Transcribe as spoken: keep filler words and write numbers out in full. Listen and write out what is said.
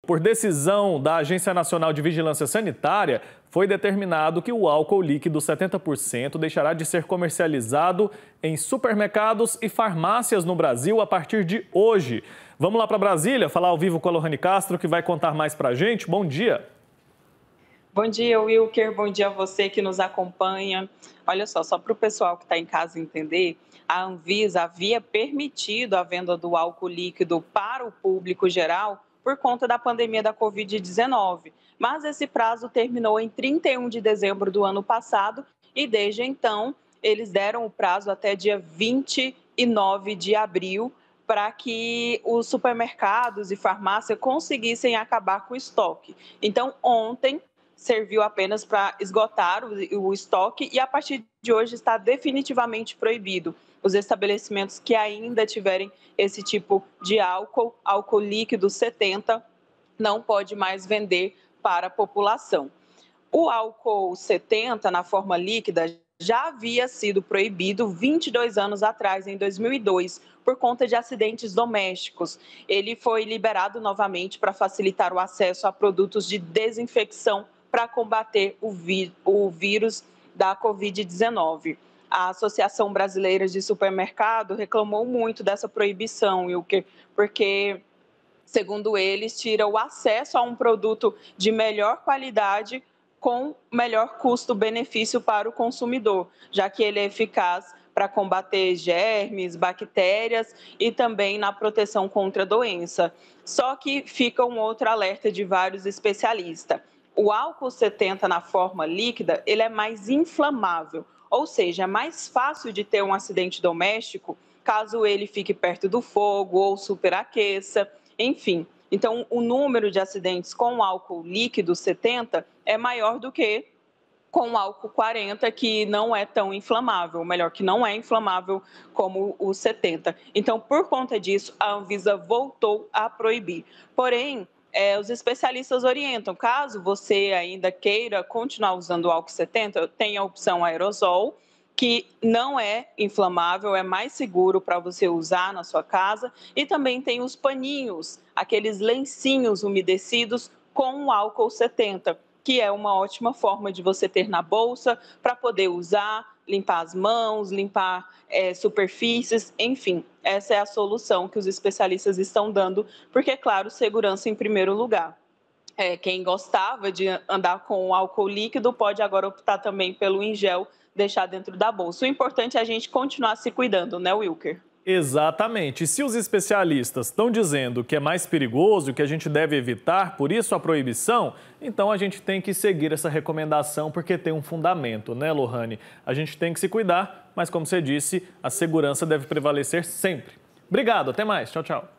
Por decisão da Agência Nacional de Vigilância Sanitária, foi determinado que o álcool líquido setenta por cento deixará de ser comercializado em supermercados e farmácias no Brasil a partir de hoje. Vamos lá para Brasília, falar ao vivo com a Lohane Castro, que vai contar mais para a gente. Bom dia. Bom dia, Wilker. Bom dia a você que nos acompanha. Olha só, só para o pessoal que está em casa entender, a Anvisa havia permitido a venda do álcool líquido para o público geral por conta da pandemia da covid dezenove. Mas esse prazo terminou em trinta e um de dezembro do ano passado e desde então eles deram o prazo até dia vinte e nove de abril para que os supermercados e farmácia conseguissem acabar com o estoque. Então, ontem serviu apenas para esgotar o, o estoque e a partir de hoje está definitivamente proibido. Os estabelecimentos que ainda tiverem esse tipo de álcool, álcool líquido setenta, não pode mais vender para a população. O álcool setenta, na forma líquida, já havia sido proibido vinte e dois anos atrás, em dois mil e dois, por conta de acidentes domésticos. Ele foi liberado novamente para facilitar o acesso a produtos de desinfecção para combater o, ví- o vírus da covid dezenove. A Associação Brasileira de Supermercado reclamou muito dessa proibição, Wilker, porque, segundo eles, tira o acesso a um produto de melhor qualidade com melhor custo-benefício para o consumidor, já que ele é eficaz para combater germes, bactérias e também na proteção contra a doença. Só que fica um outro alerta de vários especialistas. O álcool setenta na forma líquida, ele é mais inflamável, ou seja, é mais fácil de ter um acidente doméstico caso ele fique perto do fogo ou superaqueça, enfim. Então, o número de acidentes com álcool líquido setenta é maior do que com álcool quarenta, que não é tão inflamável, ou melhor, que não é inflamável como o setenta. Então, por conta disso, a Anvisa voltou a proibir. Porém, é, os especialistas orientam, caso você ainda queira continuar usando o álcool setenta, tem a opção aerosol, que não é inflamável, é mais seguro para você usar na sua casa, e também tem os paninhos, aqueles lencinhos umedecidos com o álcool setenta, que é uma ótima forma de você ter na bolsa para poder usar, limpar as mãos, limpar é, superfícies, enfim, essa é a solução que os especialistas estão dando, porque, claro, segurança em primeiro lugar. É, quem gostava de andar com álcool líquido pode agora optar também pelo em gel, deixar dentro da bolsa. O importante é a gente continuar se cuidando, né, Wilker? Exatamente. E se os especialistas estão dizendo que é mais perigoso, que a gente deve evitar, por isso a proibição, então a gente tem que seguir essa recomendação porque tem um fundamento, né, Lohane? A gente tem que se cuidar, mas como você disse, a segurança deve prevalecer sempre. Obrigado, até mais. Tchau, tchau.